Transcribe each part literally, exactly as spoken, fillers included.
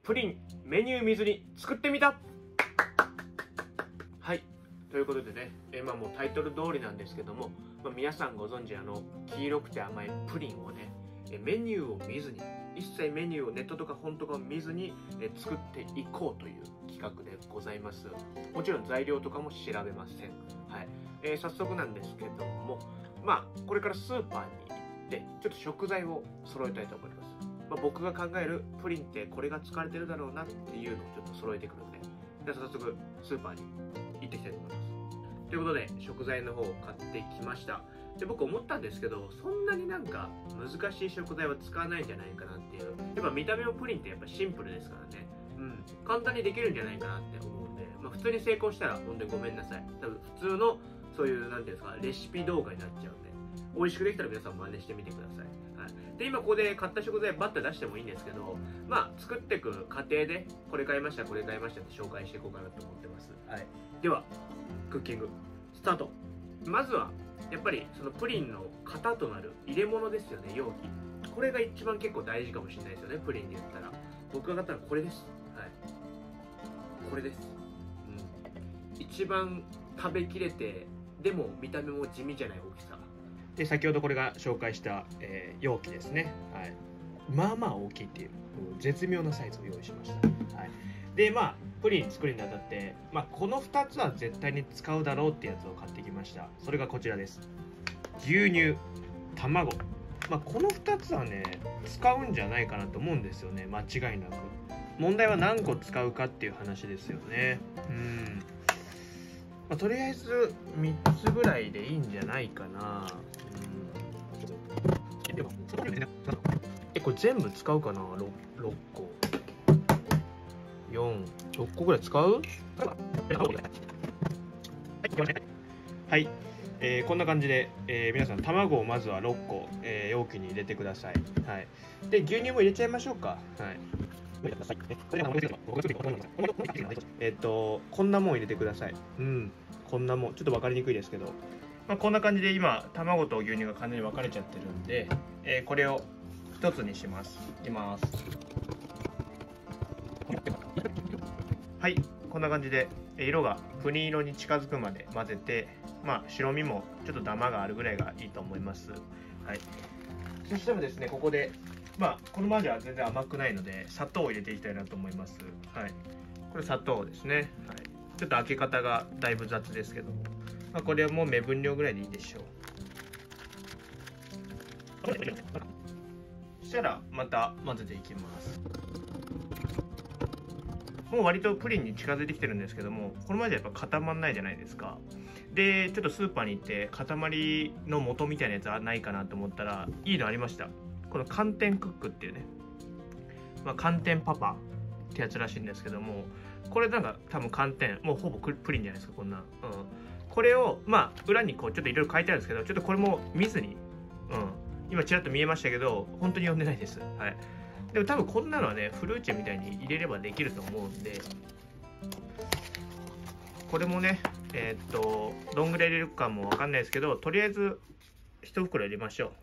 プリンメニュー見ずに作ってみた。はい、ということでね、えまあもうタイトル通りなんですけども、まあ、皆さんご存知あの黄色くて甘いプリンをね、えメニューを見ずに、一切メニューをネットとか本とかを見ずにえ作っていこうという企画でございます。もちろん材料とかも調べません。はい、えー、早速なんですけども、まあこれからスーパーに行ってちょっと食材を揃えたいと思います。まあ、僕が考えるプリンってこれが使われてるだろうなっていうのをちょっと揃えてくるんで、じゃあ早速スーパーに行ってきたいと思います。ということで食材の方を買ってきました。で僕思ったんですけど、そんなになんか難しい食材は使わないんじゃないかなっていう。やっぱ見た目のプリンってやっぱシンプルですからね。うん、簡単にできるんじゃないかなって思うんで、まあ、普通に成功したら本当にごめんなさい。多分普通のそういうなんていうんですかレシピ動画になっちゃうんで、美味しくできたら皆さん真似してみてください。はい、で今ここで買った食材バッと出してもいいんですけど、まあ作っていく過程でこれ買いましたこれ買いましたって紹介していこうかなと思ってます。はい、ではクッキングスタート。まずはやっぱりそのプリンの型となる入れ物ですよね、容器。これが一番結構大事かもしれないですよね、プリンで言ったら。僕が買ったのはこれです。はい、これです。うん、一番食べきれてでも見た目も地味じゃない大きさで、先ほどこれが紹介した、えー、容器ですね。はい、まあまあ大きいっていう絶妙なサイズを用意しました。はい、でまあプリン作るにあたって、まあ、このふたつは絶対に使うだろうってやつを買ってきました。それがこちらです。牛乳、卵。まあ、このふたつはね使うんじゃないかなと思うんですよね、間違いなく。問題は何個使うかっていう話ですよね。うん、まあ、とりあえずみっつぐらいでいいんじゃないかな。うん、でもえこれ全部使うかな。 6, 6個よん、ろっこぐらい使う？はい、えー、こんな感じで、えー、皆さん卵をまずはろっこ、えー、容器に入れてください。はい、で牛乳も入れちゃいましょうか。はい、えっとこんなもん入れてください。うん、こんなもんちょっと分かりにくいですけど、まあ、こんな感じで今卵と牛乳が完全に分かれちゃってるんで、えー、これを一つにします。いきます。はい、こんな感じで色がプリン色に近づくまで混ぜて、まあ白身もちょっとダマがあるぐらいがいいと思います。はい、そしたらですね、ここでまあこのままでは全然甘くないので砂糖を入れていきたいなと思います。はい、これ砂糖ですね。はい、ちょっと開け方がだいぶ雑ですけど、まあ、これはもう目分量ぐらいでいいでしょう。そしたらまた混ぜていきます。もう割とプリンに近づいてきてるんですけども、このままじゃやっぱ固まんないじゃないですか。でちょっとスーパーに行って塊の素みたいなやつはないかなと思ったらいいのありました。この寒天クックっていうね、まあ、寒天パパってやつらしいんですけども、これなんか多分寒天もうほぼプリンじゃないですかこんな。うん、これをまあ裏にこうちょっといろいろ書いてあるんですけど、ちょっとこれも見ずに、うん、今ちらっと見えましたけど本当に読んでないです。はい、でも多分こんなのはねフルーチェみたいに入れればできると思うんで、これもねえー、っとどんぐらい入れるかもわかんないですけど、とりあえず一袋入れましょう。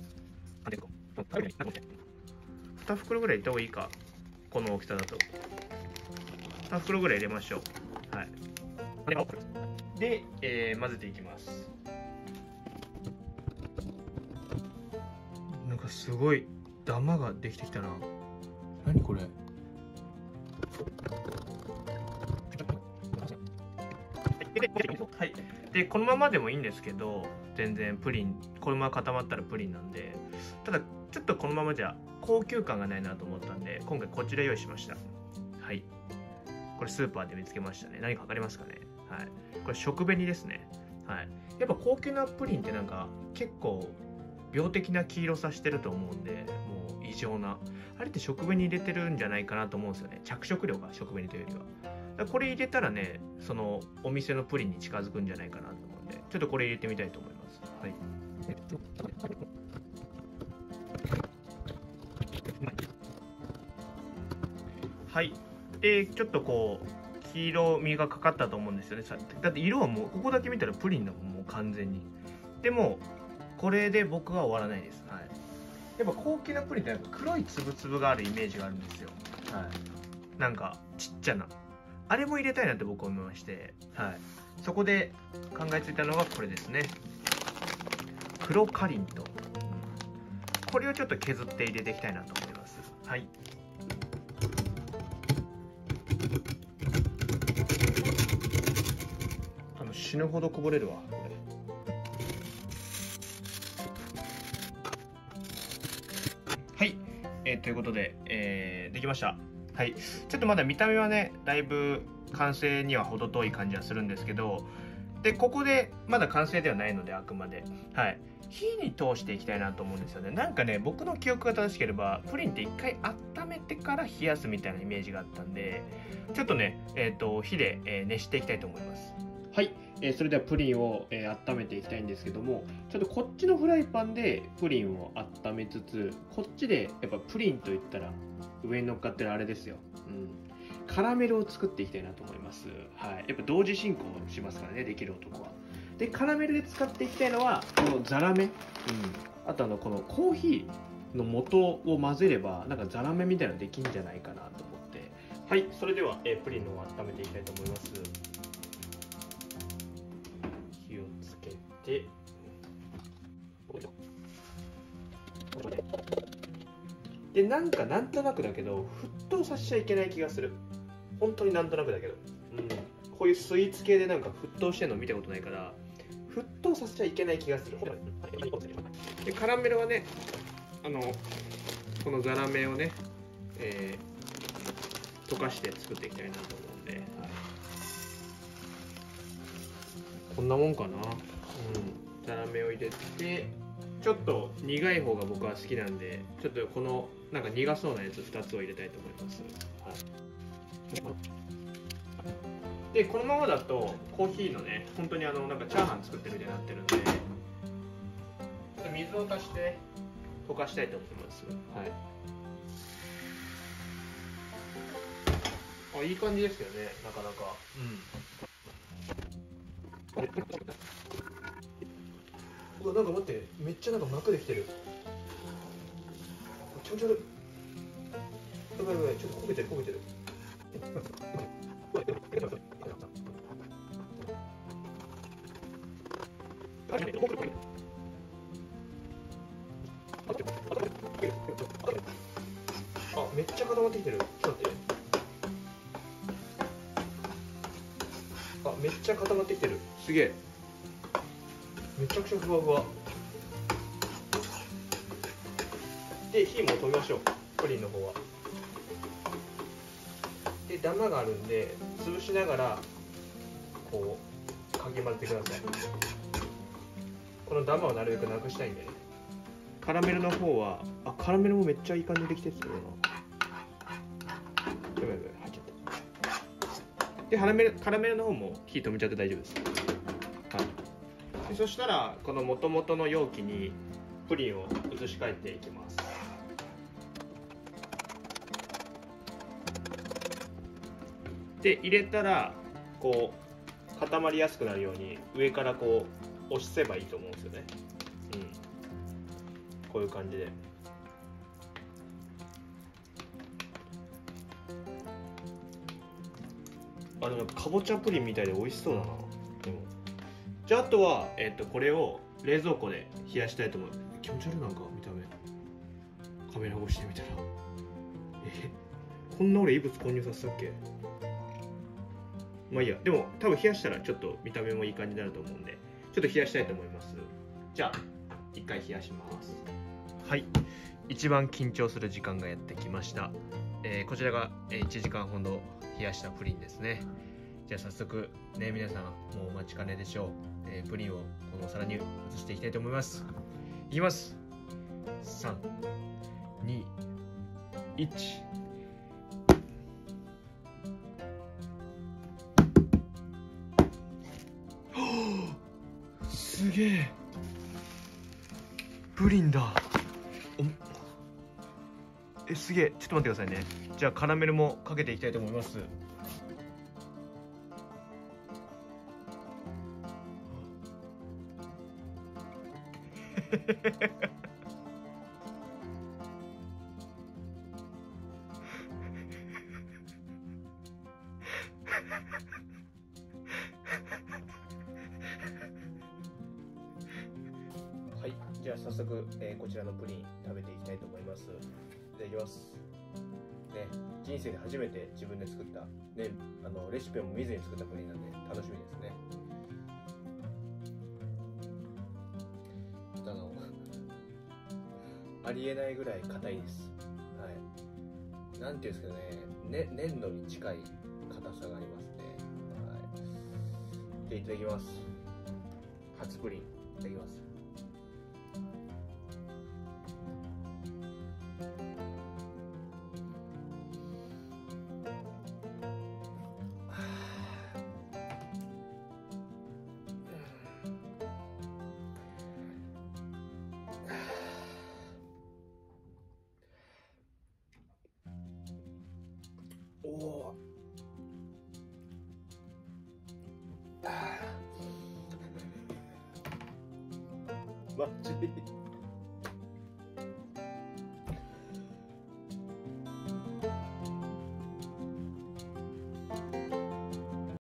に袋ぐらい入れた方がいいか、この大きさだと。に袋ぐらい入れましょう。はい、で、えー、混ぜていきます。なんかすごいダマができてきたな。何これ。はい、でこのままでもいいんですけど、全然プリンこのまま固まったらプリンなんで、ただちょっとこのままじゃ高級感がないなと思ったんで今回こちら用意しました。はい、これスーパーで見つけましたね。何か分かりますかね。はい、これ食紅ですね。はい、やっぱ高級なプリンってなんか結構病的な黄色さしてると思うんで、もう異常なあれって食紅入れてるんじゃないかなと思うんですよね。着色料が食紅というよりは。これ入れたらね、そのお店のプリンに近づくんじゃないかなと思うんで、ちょっとこれ入れてみたいと思います。はい。はい。で、ちょっとこう黄色みがかかったと思うんですよね。だって色はもうここだけ見たらプリンだもん、もう完全に。でもこれで僕は終わらないです。はい。やっぱ高級なプリンって黒いつぶつぶがあるイメージがあるんですよ。はい。 なんかちっちゃなあれも入れたいなって僕は思いまして、はい、そこで考えついたのがこれですね。黒かりんとう、これをちょっと削って入れていきたいなと思います。はい。あの死ぬほどこぼれるわこれ。はい、えー、ということで、えー、できました。はい、ちょっとまだ見た目はねだいぶ完成には程遠い感じはするんですけど、でここでまだ完成ではないので、あくまで、はい、火に通していきたいなと思うんですよね。なんかね、僕の記憶が正しければプリンって一回温めてから冷やすみたいなイメージがあったんで、ちょっとね、えー、と火で、えー、熱していきたいと思います。はい、えー、それではプリンを、えー、温めていきたいんですけども、ちょっとこっちのフライパンでプリンを温めつつ、こっちでやっぱプリンといったら上に乗っかってるあれですよ、うん、カラメルを作っていきたいなと思います。はい、やっぱ同時進行しますからね、できる男は。でカラメルで使っていきたいのはこのザラメ、うん、あとあのこのコーヒーの素を混ぜればなんかザラメみたいなのできんじゃないかなと思って。はい、それでは、えー、プリンの方を温めていきたいと思います。火をつけて、でなんかなんとなくだけど沸騰させちゃいけない気がする。本当になんとなくだけど、うん、こういうスイーツ系でなんか沸騰してるの見たことないから沸騰させちゃいけない気がする。でカラメルはね、あのこのザラメをね、えー、溶かして作っていきたいなと思うんで、はい、こんなもんかな。うん、ザラメを入れて、ちょっと苦い方が僕は好きなんで、ちょっとこのなんか苦そうなやつふたつを入れたいと思います。はい、でこのままだとコーヒーのね、本当にあのなんかチャーハン作ってるみたいになってるんで、水を足して溶かしたいと思います。はい。あ、いい感じですよね、なかなか。うん。うわ、なんか待って、めっちゃなんか膜できてる。気持ち悪い。やばいやばい、ちょっと焦げてる焦げてる。あ、めっちゃ固まってきてる。ちょっと待って。あ、めっちゃ固まってきてる。すげえ。めちゃくちゃふわふわ。で、火も止めましょう。プリンの方は。で、ダマがあるんで、潰しながら、こう、かき混ぜてください。このダマをなるべくなくしたいんでね。カラメルの方は、あ、カラメルもめっちゃいい感じできてるな。やばいやばい、入っちゃった。で、カラメル、カラメルの方も火止めちゃって大丈夫です。はい。でそしたら、この元々の容器にプリンを移し替えていきます。で、入れたら、こう、固まりやすくなるように、上からこう、押せばいいと思うんですよね。うん。こういう感じで。あ、でもかぼちゃプリンみたいで美味しそうだな。でもじゃああとは、えっと、これを冷蔵庫で冷やしたいと思う。気持ち悪い、なんか見た目カメラ越しで見たら、えこんな俺異物混入させたっけ。まあいいや。でも多分冷やしたらちょっと見た目もいい感じになると思うんで、ちょっと冷やしたいと思います。じゃあ一回冷やします。はい、一番緊張する時間がやってきました。えー、こちらがいちじかんほど冷やしたプリンですね。じゃあ早速ね、皆さんもうお待ちかねでしょう。えー、プリンをこのお皿に移していきたいと思います。いきます。さん、に、いち。すげえ、プリンだ。え、すげえ。ちょっと待ってくださいね。じゃあカラメルもかけていきたいと思います。 はい、じゃあ早速、えー、こちらのプリン食べていきたいと思います。いただきます。ね、人生で初めて自分で作った、ね、あのレシピも見ずに作ったプリンなんで楽しみですね。あのありえないぐらい硬いです。はい。なんていうんですけどね、ね、粘土に近い硬さがありますね。はい。で、いただきます。初プリン、いただきます。おお、あマジ